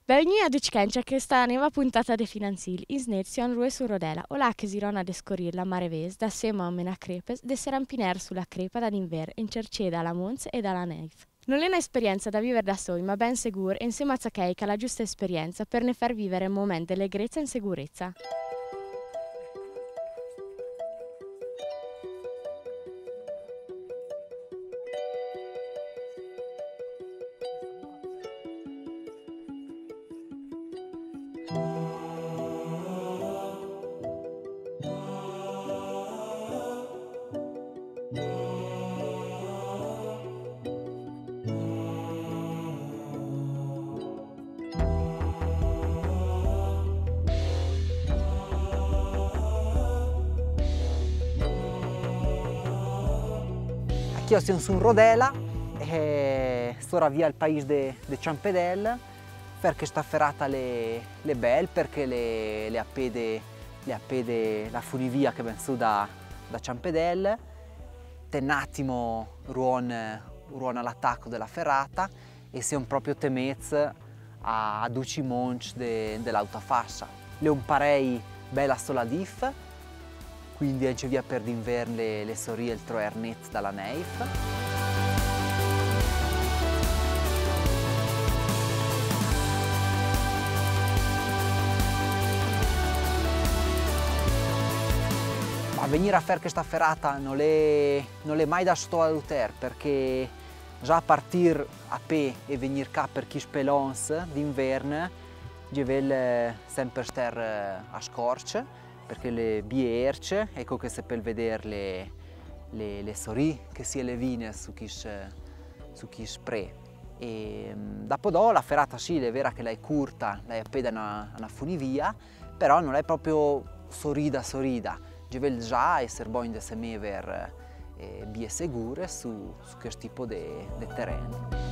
Bienvenue a Duchkencha che sta neva puntata de finanzil, in snezzion rue su rodela, o là che si rona a descorir la mareves, da sema a mena crepes, de serampiner sulla crepa da d'inver, in cerceda alla Mons e dalla Neif. Non è un'esperienza da vivere da soli, ma ben sicur, e insieme a Zaccheica la giusta esperienza per ne far vivere un momento di allegrezza e sicurezza. Io sono su Rodela e sto via il paese de Ciampedel perché sta ferrata le belle, perché le appede la funivia che ben su da Ciampedel, un attimo ruona l'attacco della ferrata e siamo proprio temez a 12 monci dell'autofassa. Le un parei bella soladif, quindi anche via per d'inverno le sorie il troernet dalla Neif. Ma venire a fare questa ferrata non è mai da sto a Luter, perché già a partire a pe e venire qua per chi spelons d'inverno, givel sempre ster a scorce, perché le bierce, ecco che se per vedere le sorie che si elevine su chi spre. E dopo la ferrata sì, è vera che l'hai curta, l'hai appena una funivia, però non è proprio sorida. Givel già essere buono di semever bie sicure su questo tipo di terreno.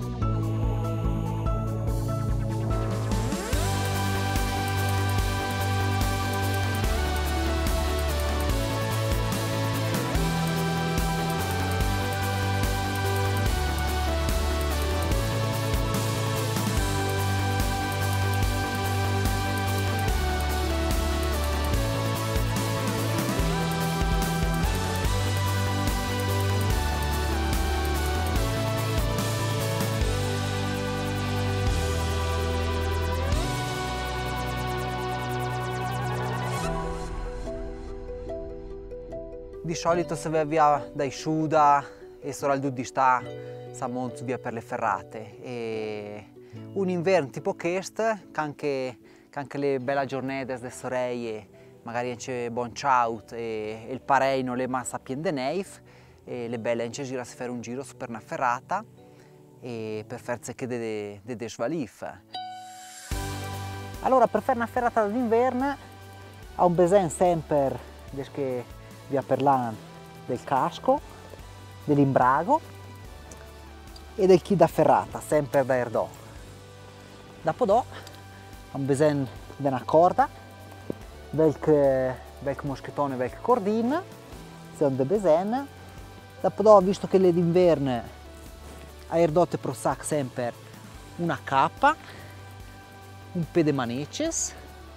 Di solito se vai via dai Sciuda e solo al di sta siamo via per le ferrate. E un inverno tipo questo, che anche le belle giornate delle sorelle, magari c'è buon ciaut e il parei non le massa piene di neif, e le belle anche gira a fare un giro su per una ferrata e per farsi che de svalif. Allora, per fare una ferrata d'inverno ha un bisogno sempre che via per là del casco, dell'imbrago e del chi da ferrata, sempre da erdò. Dopo ha bisogno di una corda, del moschettone e del cordin, se non de bisogno. Dopo visto che le d'inverno a erdò te pro sac sempre una cappa, un pe de maneces,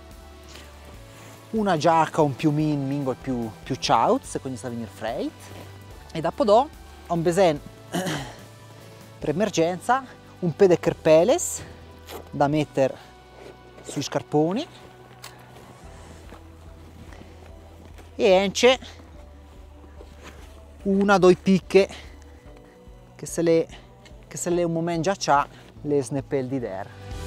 una giacca un piumin mingo più ciaut, se quindi sta a venire freit. E dopo ho un bisogno per emergenza un po' di carpeles da mettere sui scarponi e anche una o due picche che se le un momento già c'ha le snepel di der.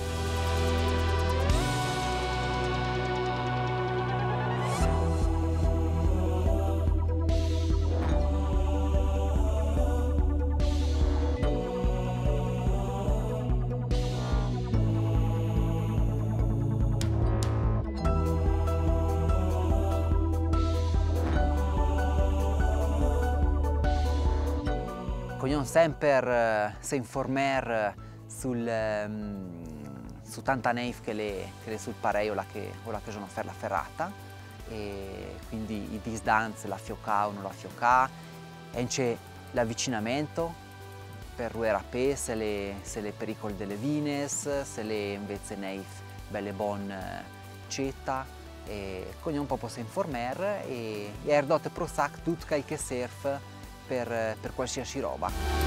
Vogliamo sempre se informare su tanta neif che le sul parei o la che sono per la ferrata, e quindi i distanze, la fiocà o non la fiocà, e c'è l'avvicinamento, per ruere a pe se le pericoli delle vines, se le invece neif belle bon cetta, e ognuno può si informare e erdote pro sac tutto quel che serve per qualsiasi roba.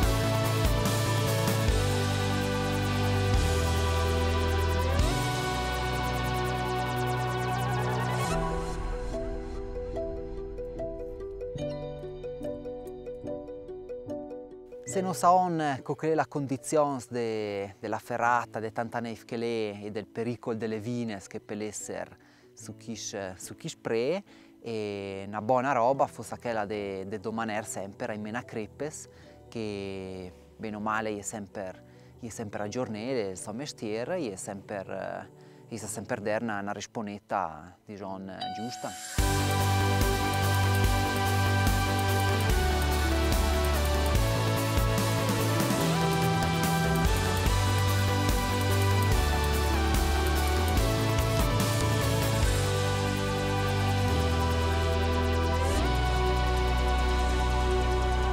Se non sappiamo qual è la condizione della ferrata, di tanta neve che è e del pericolo delle vines che può essere su chi spre, e una buona roba fosse quella di domanare sempre ai menacrepes, che bene o male è sempre a giornale il suo mestiere e sa sempre dare una risponetta diciamo, giusta.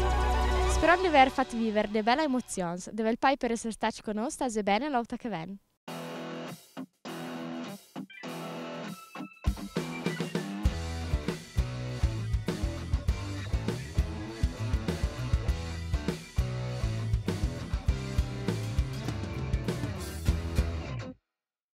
Spero di aver fatto vivere delle belle emozioni, dove il pai per essere stato con noi sta bene l'auta che viene.